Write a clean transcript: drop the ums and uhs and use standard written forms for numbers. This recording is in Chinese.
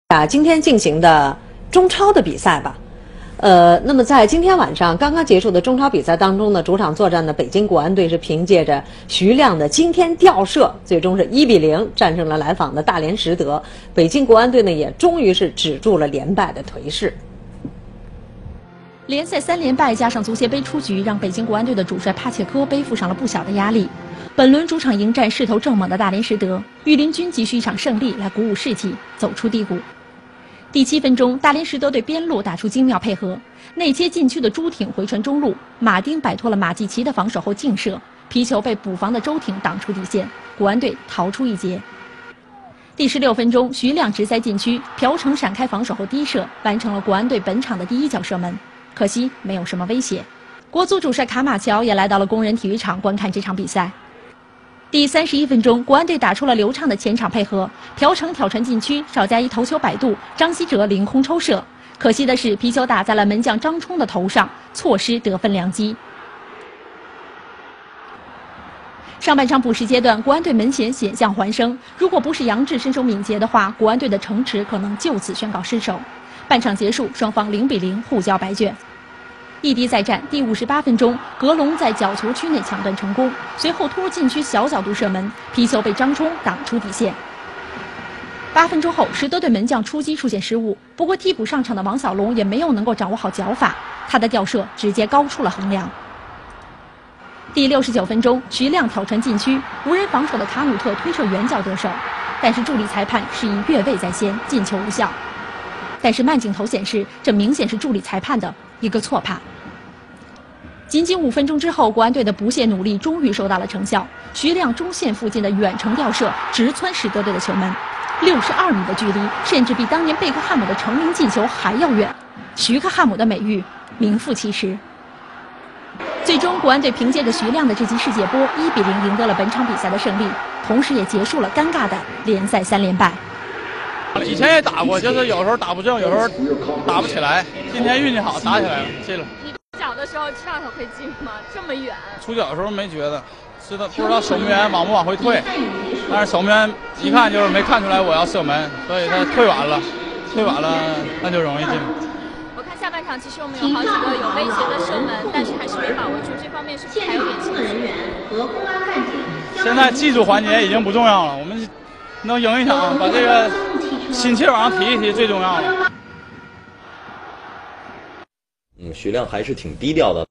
今天进行的中超的比赛吧。那么在今天晚上刚刚结束的中超比赛当中呢，主场作战的北京国安队是凭借着徐亮的惊天吊射，最终是1-0战胜了来访的大连实德。北京国安队呢也终于是止住了连败的颓势。 联赛3连败加上足协杯出局，让北京国安队的主帅帕切科背负上了不小的压力。本轮主场迎战势头正猛的大连实德，御林军急需一场胜利来鼓舞士气，走出低谷。第7分钟，大连实德队边路打出精妙配合，内切禁区的朱挺回传中路，马丁摆脱了马季奇的防守后劲射，皮球被补防的周挺挡出底线，国安队逃出一劫。第16分钟，徐亮直塞禁区，朴成闪开防守后低射，完成了国安队本场的第1脚射门，可惜没有什么威胁。国足主帅卡马乔也来到了工人体育场观看这场比赛。第31分钟，国安队打出了流畅的前场配合，朴成挑传禁区，邵佳一头球摆渡，张稀哲凌空抽射，可惜的是皮球打在了门将张冲的头上，错失得分良机。上半场补时阶段，国安队门前险象环生，如果不是杨志身手敏捷的话，国安队的城池可能就此宣告失守。半场结束，双方0-0互交白卷。异地再战，第58分钟，格隆在角球区内抢断成功，随后突入禁区小角度射门，皮球被张冲挡出底线。8分钟后，实德队门将出击出现失误，不过替补上场的王小龙也没有能够掌握好脚法，他的吊射直接高出了横梁。第69分钟，徐亮挑传禁区，无人防守的卡努特推射远角得手，但是助理裁判示意越位在先，进球无效。但是慢镜头显示，这明显是助理裁判的一个错判。仅仅5分钟之后，国安队的不懈努力终于收到了成效。徐亮中线附近的远程吊射直窜实德队的球门，62米的距离，甚至比当年贝克汉姆的成名进球还要远。徐克汉姆的美誉名副其实。最终，国安队凭借着徐亮的这记世界波，1-0赢得了本场比赛的胜利，同时也结束了尴尬的联赛3连败。 以前也打过，就是有时候打不正，有时候打不起来。今天运气好，打起来了，进了。 你脚的时候上手会进吗？这么远？ 出脚的时候没觉得，不知道守门员往不往回退，但是守门员一看就是没看出来我要射门，所以他退晚了，那就容易进。 我看下半场其实我们有好几个有威胁的射门，但是还是没把握住，这方面是不是还有点情绪？ 现在技术环节已经不重要了，我们能赢一场，把这个心气往上提一提最重要了。 徐亮还是挺低调的。